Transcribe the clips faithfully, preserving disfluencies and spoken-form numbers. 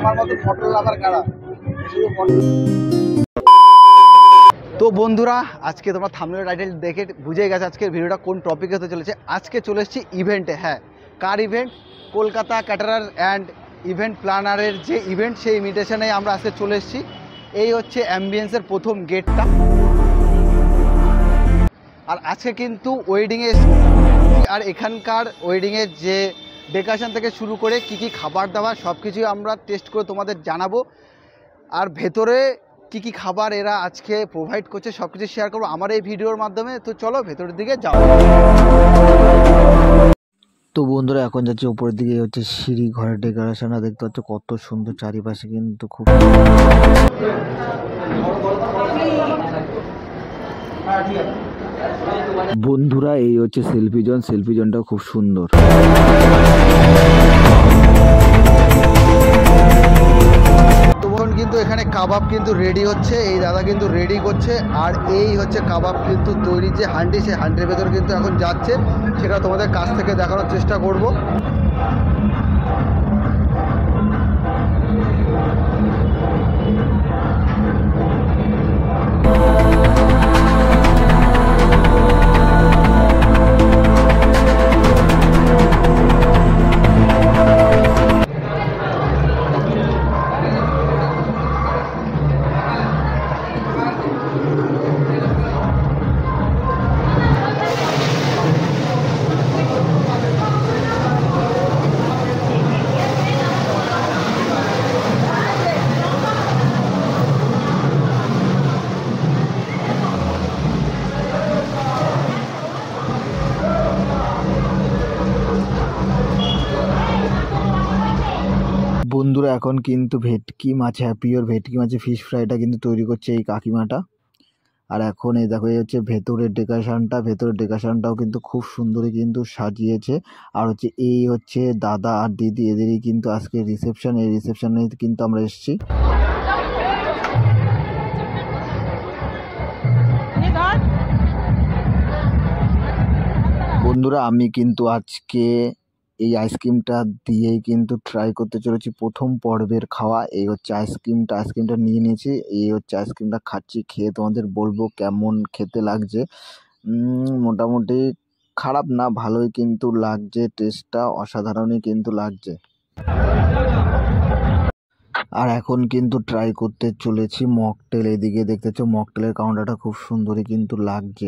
আমার মতো মটর লাভার কারা। তো বন্ধুরা, আজকে তোমরা থাম্বনেল টাইটেল দেখে বুঝে গেছে আজকের ভিডিওটা কোন টপিকে হতে চলেছে। আজকে চলে এসেছি ইভেন্টে। হ্যাঁ, কার event? Kolkata caterer and event প্ল্যানারের যে ইভেন্ট, সেই ইনভিটেশনে আমরা আজকে চলে এসেছি। এই হচ্ছে অ্যাম্বিয়েন্সের প্রথম গেটটা। আর আজকে কিন্তু ওয়েডিংয়ে, আর এখানকার ওয়েডিংয়ের যে ডেকোরেশন থেকে শুরু করে কি কি খাবার দাবার সব কিছুই আমরা টেস্ট করে তোমাদের জানাবো। আর ভেতরে কি কি খাবার এরা আজকে প্রোভাইড করছে সব কিছু শেয়ার করবো আমার এই ভিডিওর মাধ্যমে। তো চলো ভেতরের দিকে যাও। তো বন্ধুরা, এখন যাচ্ছে উপরের দিকে, হচ্ছে সিঁড়ি ঘরের ডেকোরেশনটা দেখতে পাচ্ছ কত সুন্দর, চারিপাশে কিন্তু খুব বন্ধুরা এই হচ্ছে সেলফি জোন। সেলফি জোনটা খুব সুন্দর। তখন কিন্তু এখানে কাবাব কিন্তু রেডি হচ্ছে, এই দাদা কিন্তু রেডি করছে। আর এই হচ্ছে কাবাব কিন্তু তৈরি যে হান্ডি, সেই হান্ডির ভেতরে কিন্তু এখন যাচ্ছে, সেটা তোমাদের কাছ থেকে দেখানোর চেষ্টা করব। বন্ধুরা, এখন কিন্তু ভেটকি মাছ, হ্যাপিওর ভেটকি মাছের ফিশ ফ্রাইটা কিন্তু তৈরি করছে এই কাকিমাটা। আর এখন এই দেখো, এই হচ্ছে ভেতরের ডেকোরেশনটা। ভেতরের ডেকোরেশনটাও কিন্তু খুব সুন্দরই কিন্তু সাজিয়েছে। আর হচ্ছে এই হচ্ছে দাদা আর দিদি, এদেরই কিন্তু আজকে রিসেপশন। এই রিসেপশনে কিন্তু আমরা এসেছি। বন্ধুরা, আমি কিন্তু আজকে এই আইসক্রিমটা দিয়েই কিন্তু ট্রাই করতে চলেছি প্রথম পর্বের খাওয়া। এই হচ্ছে আইসক্রিমটা। আইসক্রিমটা নিয়ে নিয়েছি, এই হচ্ছে আইসক্রিমটা খাচ্ছি। খেয়ে তোমাদের বলবো কেমন খেতে লাগছে। মোটামুটি খারাপ না, ভালোই কিন্তু লাগছে। টেস্টটা অসাধারণই কিন্তু লাগছে। আর এখন কিন্তু ট্রাই করতে চলেছি মকটেল। এদিকে দেখতে পাচ্ছ মকটেলের কাউন্টারটা খুব সুন্দরই কিন্তু লাগছে।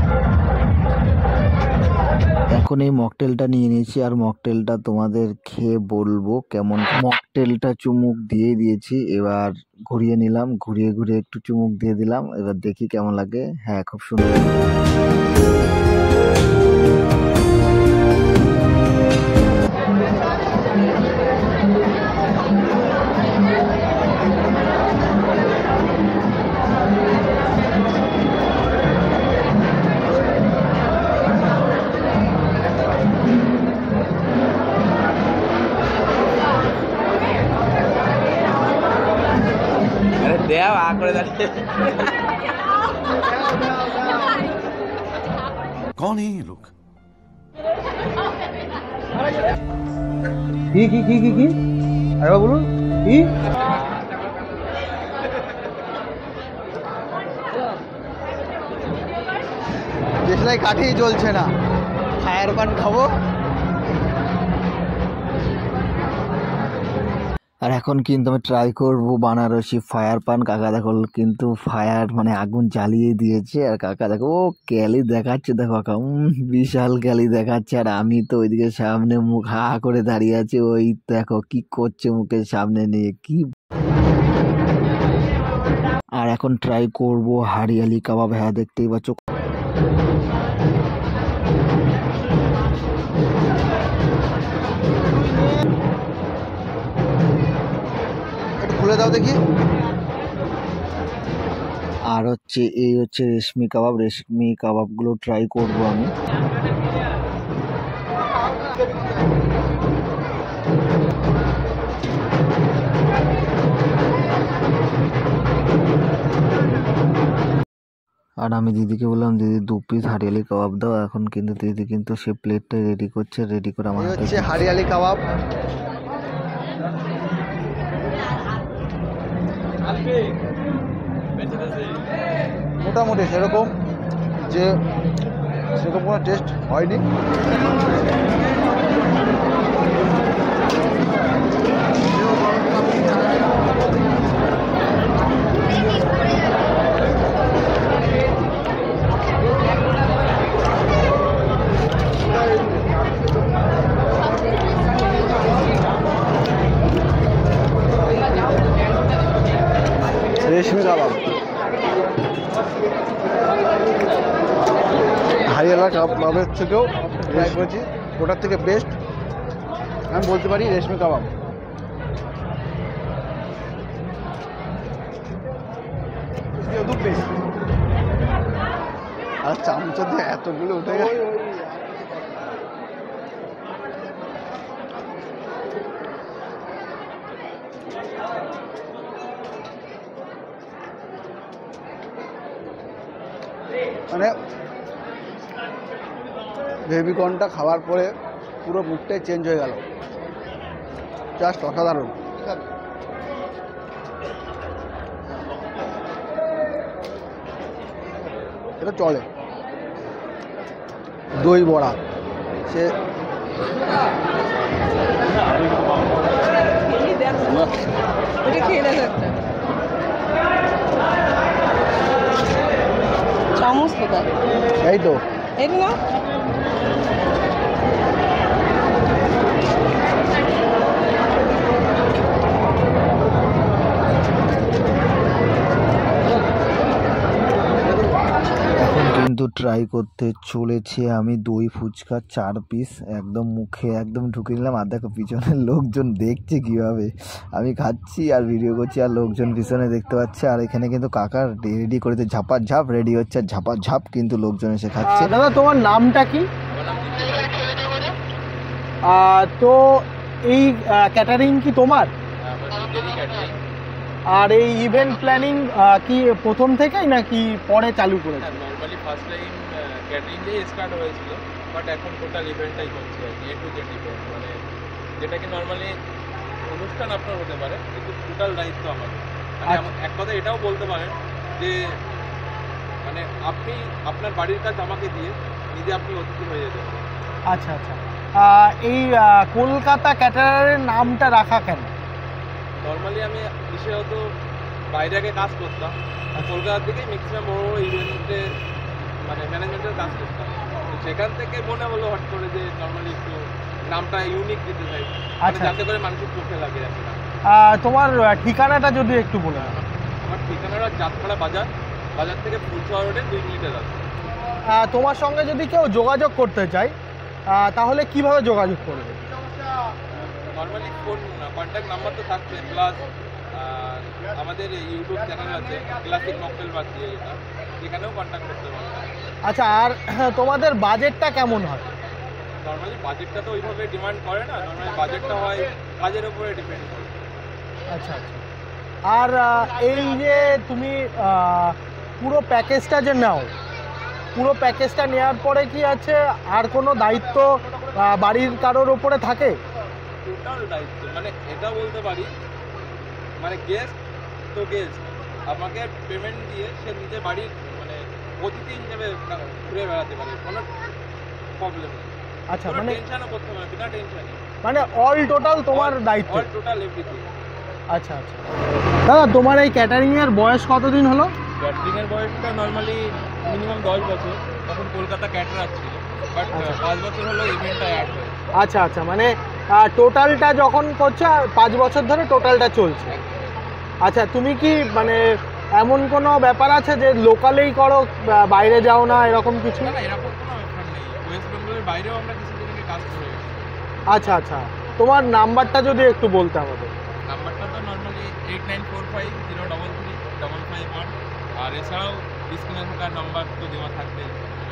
এখন এই মকটেলটা নিয়ে নিয়েছি, আর মকটেলটা তোমাদের খেয়ে বলবো কেমন। মকটেলটা চুমুক দিয়ে দিয়েছি, এবার ঘুরিয়ে নিলাম, ঘুরিয়ে ঘুরিয়ে একটু চুমুক দিয়ে দিলাম। এবার দেখি কেমন লাগে। হ্যাঁ, খুব সুন্দর। कौन है ये लोग? কি কি কি কি কি আরে বলুন কি? দেশলাই কাঠেই জ্বলছে না, ফায়ার পান খাবো। আর এখন কিন্তু আমি ট্রাই করবো বানারসি ফায়ার পান। কাকা দেখো কিন্তু ফায়ার মানে আগুন জ্বালিয়ে দিয়েছে। আর কাকা দেখো ও ক্যালি দেখাচ্ছে, দেখো কাকা বিশাল ক্যালি দেখাচ্ছে। আর আমি তো ওইদিকে সামনে মুখ হা করে দাঁড়িয়ে আছি। ওই দেখো কি করছে মুখের সামনে নিয়ে কি। আর এখন ট্রাই করবো হারিয়ালি কাবাব। হ্যাঁ, দেখতেই পাচ্ছ খুলে দাও দেখি। আর হচ্ছে এই হচ্ছে রেশমি কাবাব। রেশমি কাবাবগুলো ট্রাই করব আমি। আর আমি দিদিকে বললাম দিদি দু পিস হারিয়ালি কাবাব দাও। এখন কিন্তু দিদি কিন্তু সে প্লেটটা রেডি করছে, রেডি করে আমার হচ্ছে হারিয়ালি কাবাব। মোটামুটি সেরকম যে সেরকম কোনো টেস্ট হয়নি। রেশমি কাবাব, হারিয়ালা কাবাবের থেকেও ট্রাই করেছি, ওটার থেকে বেস্ট আমি বলতে পারি রেশমি কাবাব। আর চামচের দিয়ে এতগুলো উঠে গেছে। মানে বেবিকর্নটা খাওয়ার পরে পুরো মুখটাই চেঞ্জ হয়ে গেল, জাস্ট অসাধারণ। এটা চলে। দই বড়া সে চামচ কোথায়? এই তো এই না এখন কিন্তু ট্রাই করতে চলেছে আমি দই ফুচকা চার পিস, একদম মুখে একদম ঢুকে নিলাম। আর দেখো পিছনের লোকজন দেখছে কীভাবে আমি খাচ্ছি আর ভিডিও করছি, আর লোকজন পিছনে দেখতে পাচ্ছে। আর এখানে কিন্তু কাকার রেডি করে ঝাপা ঝাপ রেডি হচ্ছে, আর ঝাপা ঝাপ কিন্তু লোকজন এসে খাচ্ছে। দাদা তোমার নামটা কি? আহ, তো এই ক্যাটারিং কি তোমার? আর এই ইভেন্ট প্ল্যানিং কি প্রথম থেকেই নাকি পরে চালু করেছে? নর্মালি ফার্স্ট টাইম ক্যাটারিং দিয়ে স্টার্ট হয়েছিল, বাট এখন টোটাল ইভেন্টটাই করছে আর কি, এ টু জেড ইভেন্ট, মানে যেটাকে নর্মালি অনুষ্ঠান আপনার হতে পারে কিন্তু টোটাল দায়িত্ব আমার। মানে আমার- এক কথা এটাও বলতে পারেন যে মানে আপনি আপনার বাড়ির কাজ আমাকে দিয়ে নিজে আপনি অতিথি হয়ে যেতে পারেন। আচ্ছা আচ্ছা। আহ, এই আহ, কলকাতা ক্যাটারারের নামটা রাখা কেন? নর্মালি আমি বিশেষত বাইরে আগে কাজ করতাম, কলকাতার দিকে ম্যাক্সিমাম বড় বড় ইভেন্টে মানে ম্যানেজমেন্টের কাজ করতাম, তো সেখান থেকে মনে হলো হট করে যে নর্মালি একটু নামটা ইউনিক দিতে চাই, মানে আচ্ছা। যাতে করে মানুষের চোখে লাগে আর কি। আহ, তোমার আহ, ঠিকানাটা যদি একটু বলে দাও। আমার ঠিকানাটা জাতপাড়া বাজার, বাজার থেকে ফুলসোয়া রোডে দুই মিনিটের রাস্তা। আহ, তোমার সঙ্গে যদি কেউ যোগাযোগ করতে চায় আহ, তাহলে কিভাবে যোগাযোগ করবে? নর্মালি ফোন কন্ট্যাক্ট নাম্বার তো থাকছে, প্লাস আমাদের ইউটিউব চ্যানেল আছে ক্লাসিক মকটেল বার দিয়ে, যেটা সেখানেও কন্ট্যাক্ট করতে পারবে। আচ্ছা, আর তোমাদের বাজেটটা কেমন হয়? নর্মালি বাজেটটা তো ওইভাবে ডিমান্ড করে না, নর্মালি বাজেটটা হয় কাজের উপরে ডিপেন্ড করে। আচ্ছা আচ্ছা। আর আহ, এই যে তুমি আহ, পুরো প্যাকেজটা যে নাও, পুরো প্যাকেজটা নেওয়ার পরে কি আছে আর কোনো দায়িত্ব আহ, বাড়ির কারোর ওপরে থাকে? টোটাল দায়িত্ব মানে এটা বলতে পারি, মানে গেস্ট তো গেস্ট, আমাকে পেমেন্ট দিয়ে সে নিজে বাড়ির মানে অতিথি হিসেবে ঘুরে বেড়াতে পারে, কোনো প্রবলেম নেই। আচ্ছা, কোনো মানে টেনশনও করতে পারে, বিনা টেনশনে মানে অল টোটাল তোমার দায়িত্ব? All total everything. আচ্ছা আচ্ছা। দাদা তোমার এই ক্যাটারিংয়ের বয়স কতদিন হলো? ক্যাটারিংয়ের বয়সটা নর্মালি মিনিমাম দশ বছর, তখন কলকাতা ক্যাটারার ছিল, বাট আচ্ছা। পাঁচ বছর হলো ইভেন্টটা অ্যাড হয়েছে। আচ্ছা আচ্ছা, মানে টোটালটা যখন করছো আর পাঁচ বছর ধরে টোটালটা চলছে। আচ্ছা, তুমি কি মানে এমন কোনো ব্যাপার আছে যে লোকালেই করো, বা বাইরে যাও না, এরকম কিছু? না না, এরকম কোনো ব্যাপার নেই, ওয়েস্ট বেঙ্গলের বাইরেও আমরা কিছু দিনকে কাজ করে গেছি। আচ্ছা আচ্ছা, তোমার নাম্বারটা যদি একটু বলতে আমাদের। নাম্বারটা তো normally eight nine four five zero double three double five one, আর এছাড়াও স্ক্রিনে থাকা নাম্বার তো দেওয়া থাকবে।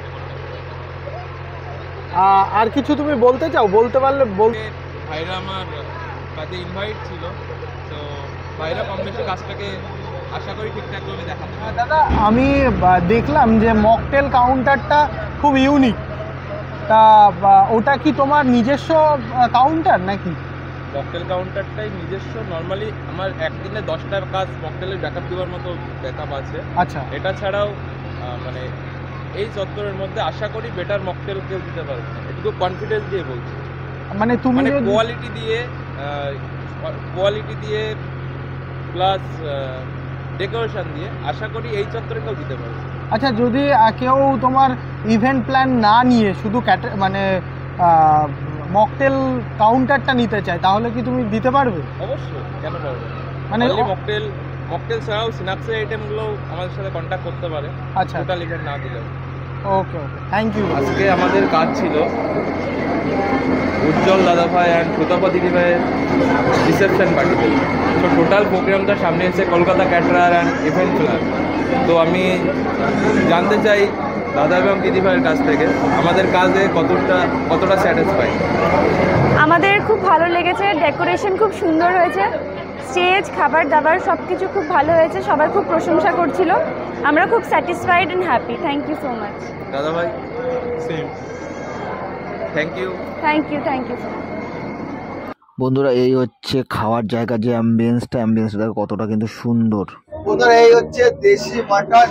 আহ, আর কিছু তুমি বলতে চাও? বলতে পারলে বল। ভাইরা আমার কাজে ইনভাইট ছিল, তো ভাইরা কম বেশি কাজটাকে আশা করি ঠিকঠাকভাবে দেখাতে পারবে। দাদা আমি আহ, দেখলাম যে মকটেল কাউন্টারটা খুব ইউনিক, তা বা, ওটা কি তোমার নিজস্ব কাউন্টার নাকি? মকটেল কাউন্টারটাই নিজস্ব। নর্মালি আমার একদিনে দশটার কাজ মকটেলের ব্যাকআপ দেওয়ার মতো ব্যাকআপ আছে। আচ্ছা, এটা ছাড়াও আহ, মানে এই চত্বরের মধ্যে আশা করি বেটার মকটেল কেউ দিতে পারবে না, এটুকু কনফিডেন্স দিয়ে বলছি। মানে তুমি মানে যদি- কোয়ালিটি দিয়ে কোয়ালিটি দিয়ে প্লাস ডেকোরেশন দিয়ে আশা করি এই চত্বরে কেউ দিতে পারবে। আচ্ছা, যদি আহ, কেউ তোমার ইভেন্ট প্ল্যান না নিয়ে শুধু ক্যাটে মানে মকটেল কাউন্টারটা নিতে চায়, তাহলে কি তুমি দিতে পারবে? অবশ্যই, কেন পারবে না? মানে মানে মকটেল মকটেল ছাড়াও স্ন্যাক্সের আইটেমগুলো আমাদের সাথে কন্ট্যাক্ট করতে পারে, আচ্ছা, টোটাল ইভেন্ট না দিলেও। Okay okay, thank you. আজকে আমাদের কাজ ছিল উজ্জ্বল দাদাভাই অ্যান্ড সুতাপা দিদিভাইয়ের রিসেপশন পার্টিতে। তো টোটাল প্রোগ্রামটা সামনে এসে Kolkata caterer and event plan. তো আমি জানতে চাই দাদা এবং দিদিভাইয়ের কাছ থেকে আমাদের কাজে কতটা কতটা স্যাটিসফাই। আমাদের খুব ভালো লেগেছে, ডেকোরেশন খুব সুন্দর হয়েছে, স্টেজ, খাবার দাবার সব কিছু খুব ভালো হয়েছে, সবাই খুব প্রশংসা করছিল। আমরা খুব satisfied and happy. Thank you so much. দাদাভাই same, thank you. Thank you thank you so much. বন্ধুরা এই হচ্ছে খাওয়ার জায়গা, যে অ্যাম্বিয়েন্সটা অ্যাম্বিয়েন্সটা দেখো কতটা কিন্তু সুন্দর। বন্ধুরা এই হচ্ছে দেশি মাটন,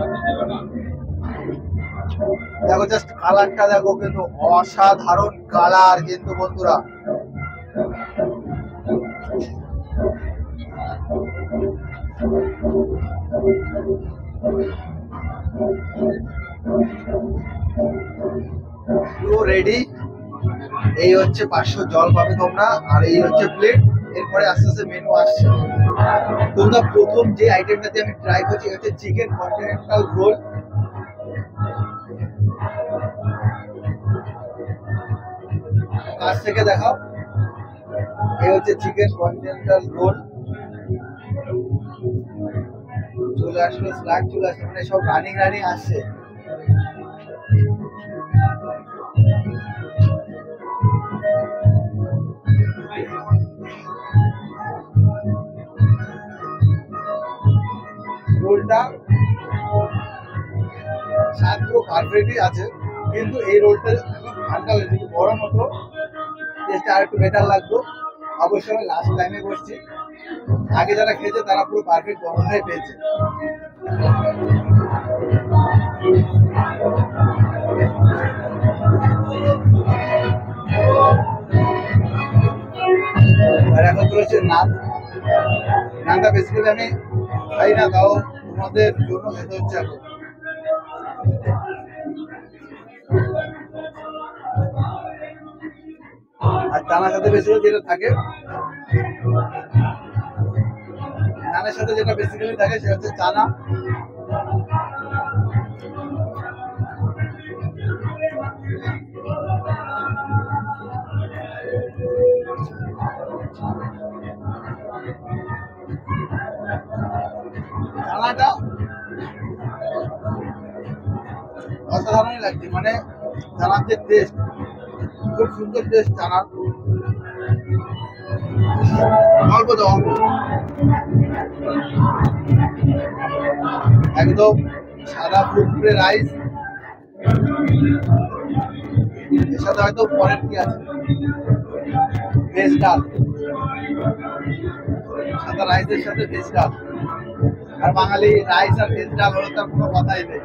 দেখো জাস্ট কালারটা দেখো, কিন্তু অসাধারণ কালার কিন্তু বন্ধুরা। পুরো রেডি। এই হচ্ছে পাঁচশো জল পাবে তোমরা, আর এই হচ্ছে প্লেট। এরপরে আস্তে আস্তে মেনু আসছে। তোমরা প্রথম যে আইটেমটাতে আমি ট্রাই করছি হচ্ছে চিকেন কন্টিনেন্টাল রোল। কাছ থেকে দেখাও, এই হচ্ছে চিকেন কন্টিনেন্টাল রোল। চলে আসলো, স্ল্যাগ চলে আসলো, মানে সব রানিং রানিং আসছে। রোলটা স্বাদ পুরো পারফেক্টই আছে, কিন্তু এই রোলটা এখন ঠান্ডা হয়েছে, একটু গরম হতো টেস্টটা আর একটু বেটার লাগতো। অবশ্যই আমি লাস্ট টাইমে বসছি, আগে যারা খেয়েছে তারা পুরো পারফেক্ট গরমটাই পেয়েছে। আর এখন চলেছে নান। নানটা বেসিক্যালি আমি খাই না, তাও তোমাদের জন্য খেতে হচ্ছে এখন। আর চানার সাথে বেসিক্যালি যেটা থাকে, নানের সাথে যেটা বেসিক্যালি থাকে সেটা হচ্ছে চানা। চানাটা অসাধারণই লাগছে, মানে চানার যে টেস্ট, খুব সুন্দর টেস্ট চানার। অল্প তো অল্প, একদম সাদা ফুটফুটে রাইস, এর সাথে হয়তো পরের কি আছে, ভেজ ডাল, সাদা রাইসের সাথে ভেজ ডাল। আর বাঙালি রাইস আর ভেজ ডাল হলে তার কোনো কথাই নেই।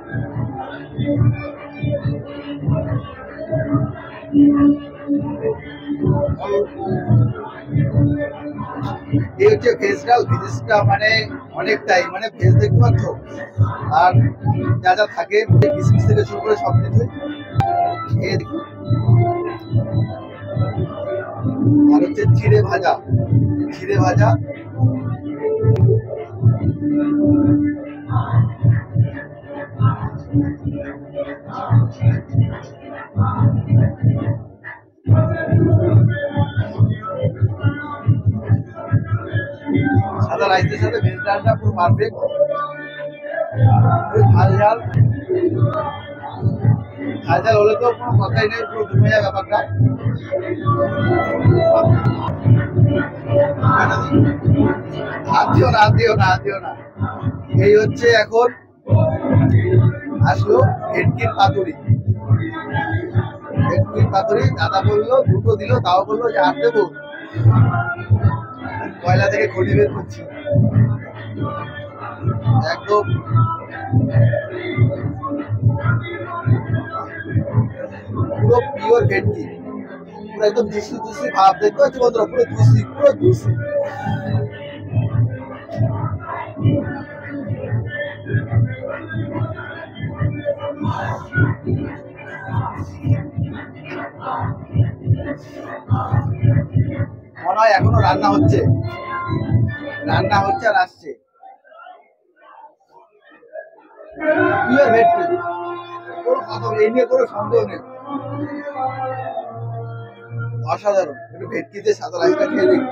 এই হচ্ছে ভেজ ডাল, ভেজটা মানে অনেকটাই, মানে ভেজ দেখতে পাচ্ছ, আর যা যা থাকে কিসমিস থেকে শুরু করে সব কিছু খেয়ে দেখি। আর হচ্ছে চিড়ে ভাজা, চিড়ে ভাজা সাদা রাইসের সাথে ভেজ ডালটা পুরো পারফেক্ট। ঝাল ঝাল ঝাল ঝাল হলে তো কোনো কথাই নেই, পুরো জমে যায় ব্যাপারটা। হাত দিও না, হাত দিও না, হাত দিও না। এই হচ্ছে এখন আসলো ভেটকির পাতুরি। ভেটকির পাতুরি দাদা বললো দুটো দিল, তাও বললো যে আর দেবো, কয়লা থেকে খড়ি বের করছি একদম পুরো পিওর ভেটকি, পুরো একদম দুষি দুষি ভাব দেখতে পাচ্ছি বন্ধুরা, পুরো দুষি পুরো দুষি। মনে হয় এখনো রান্না হচ্ছে, রান্না হচ্ছে আর আসছে। পিওর ভেটকি, কোনো কথা এই নিয়ে কোনো সন্দেহ নেই। অসাধারণ। একটু ভেটকিতে সাদা রাইসটা খেয়ে দেখি।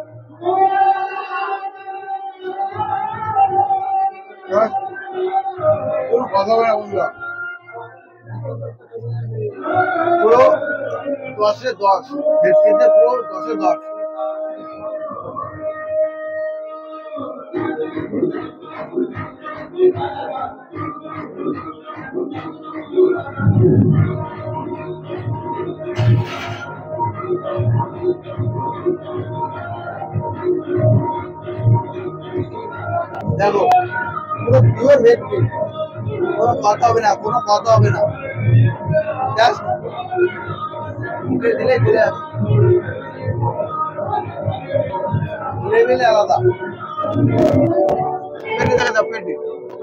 কোনো কথা হবে না বন্ধুরা, পুরো দশে দশ, ভেটকিতে পুরো দশে দশ। দেখো পুরো পিওর ভেটকি, কোনো কথা হবে না, কোনো কথা হবে না, জাস্ট মুখে দিলে চলে যাবে, লেভেলে আলাদা। পেটে দেখা যাও, পেটে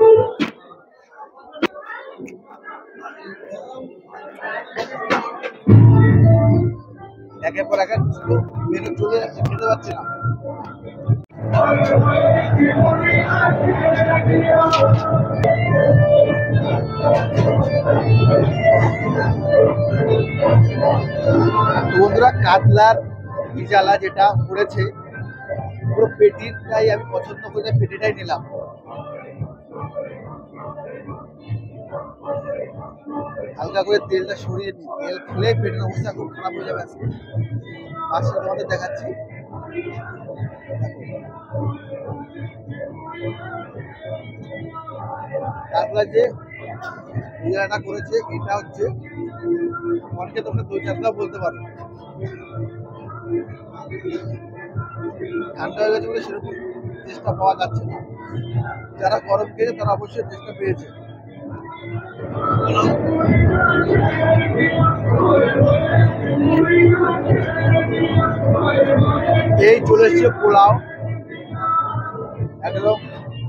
একের পর এক মেনু চলে যাচ্ছে, খেতে পারছি না। বন্ধুরা কাতলার ইজালা যেটা করেছে পুরো পেটিটাই আমি পছন্দ করে পেটিটাই নিলাম। হালকা করে তেলটা সরিয়ে নিই, তেল খেলে পেটের অবস্থা খুব খারাপ হয়ে যাবে। আজকে মাছটা তোমাদের দেখাচ্ছি, কাতলার যে ইজালাটা করেছে এটা হচ্ছে অনেকে তোমরা দই কাতলা বলতে পারো। ঠান্ডা হয়ে গেছে বলে সেরকম টেস্টটা পাওয়া যাচ্ছে না, যারা গরম খেয়েছে তারা অবশ্যই টেস্টটা পেয়েছে। এই চলে এসছে পোলাও, একদম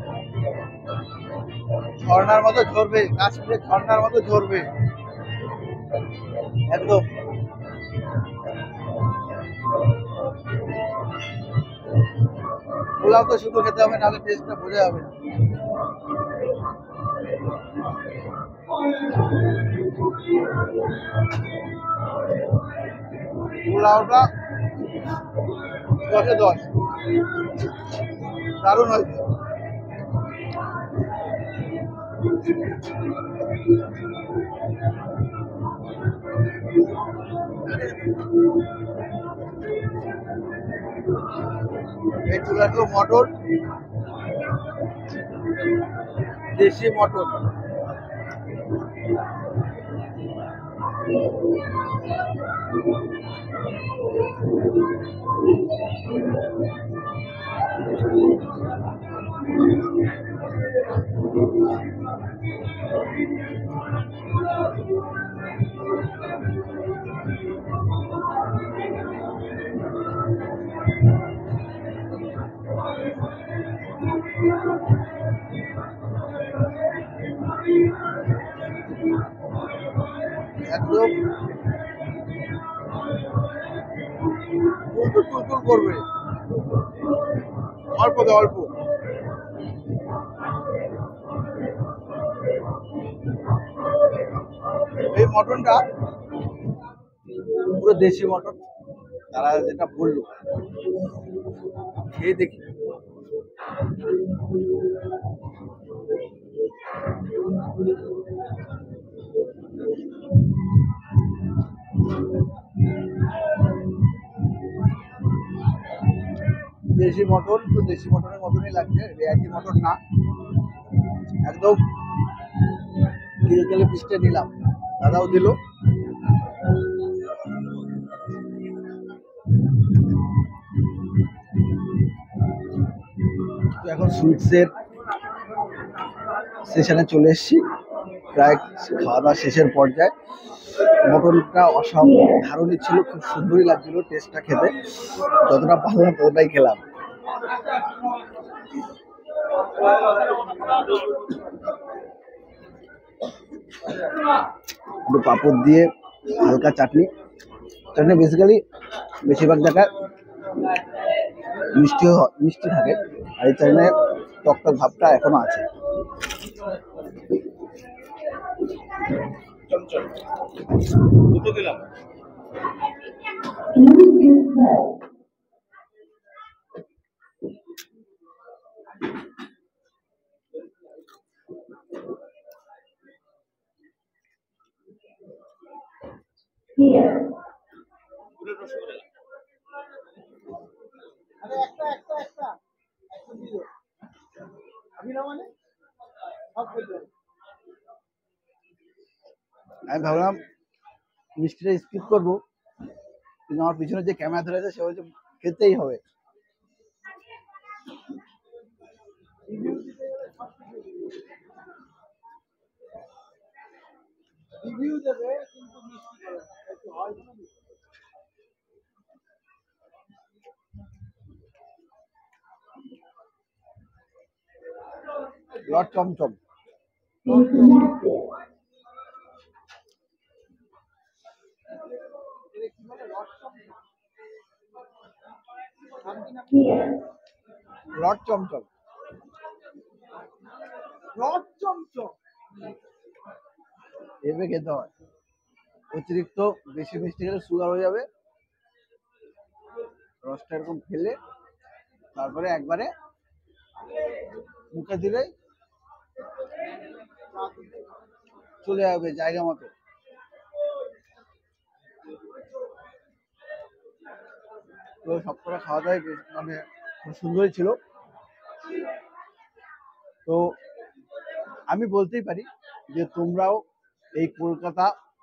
ঝর্ণার মতো ঝরবে, কাশ্মীরে ঝর্ণার মতো ঝরবে একদম। পোলাও তো শুধু খেতে হবে, নাহলে টেস্টটা বোঝা যাবে না। পোলাওটা দশে দশ, দারুণ হয়েছে। এই চুলাটো মটর, দেশি মটর, একদম টুলটুল টুলটুল করবে, অল্প দে অল্প। এই মটনটা পুরো দেশি মটন, তারা যেটা বললো খেয়ে দেখি। দেশি মটন তো দেশি মটনের মতনই লাগছে, রেয়াজি মটন না, একদম তেল তেলে পিসটা নিলাম, দাদাও দিল। এখন সুইটসের সেশনে চলে এসেছি, প্রায় খাওয়া দাওয়া শেষের পর্যায়ে। মটনটা অসাধারণই ছিল, খুব সুন্দরই লাগছিল টেস্টটা খেতে, যতটা পারলাম ততটাই খেলাম। একটু পাঁপড় দিয়ে হালকা চাটনি, চাটনি বেসিক্যালি বেশিরভাগ জায়গায় মিষ্টি মিষ্টি থাকে, আর এই চাটনির টকটক ভাবটা এখনো আছে। দুটো দিলাম। আমি ভাবলাম মিষ্টিটা স্কিপ করবো, কিন্তু আমার পিছনে যে ক্যামেরা ধরে আছে সে বলছে খেতেই হবে। লট চমচম, লট চমচম, লট চমচম এভাবে খেতে হয়। অতিরিক্ত বেশি মিষ্টি খেলে সুগার হয়ে যাবে, রসটা এরকম ফেলে তারপরে একবারে মুখে দিলে চলে যাবে জায়গা মতো। তো সবকটা খাওয়া দাওয়াই মানে খুব সুন্দরই ছিল। তো আমি বলতেই পারি যে তোমরাও এই কলকাতা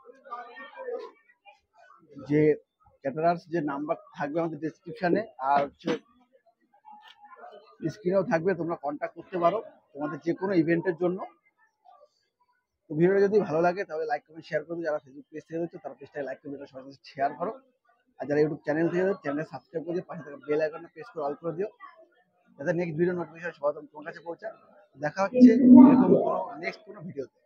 যে ক্যাটারার্স যে নাম্বার থাকবে আমাদের ডেসক্রিপশানে আর হচ্ছে স্ক্রিনেও থাকবে, তোমরা কন্ট্যাক্ট করতে পারো তোমাদের যে কোনো ইভেন্টের জন্য। তো ভিডিওটা যদি ভালো লাগে তাহলে লাইক কমেন্ট শেয়ার করো, যারা ফেসবুক পেজ থেকে দেখছো তারা পেজটাকে লাইক করে সবার সাথে শেয়ার করো, আর যারা ইউটিউব চ্যানেল থেকে দেখছো চ্যানেল সাবস্ক্রাইব করে দিয়ে পাশে থাকা বেল আইকনটা প্রেস করে অল করে দিও, যাতে নেক্সট ভিডিও নোটিফিকেশন সবার তোমার কাছে পৌঁছায়। দেখা হচ্ছে এরকম কোনো নেক্সট কোনো ভিডিওতে।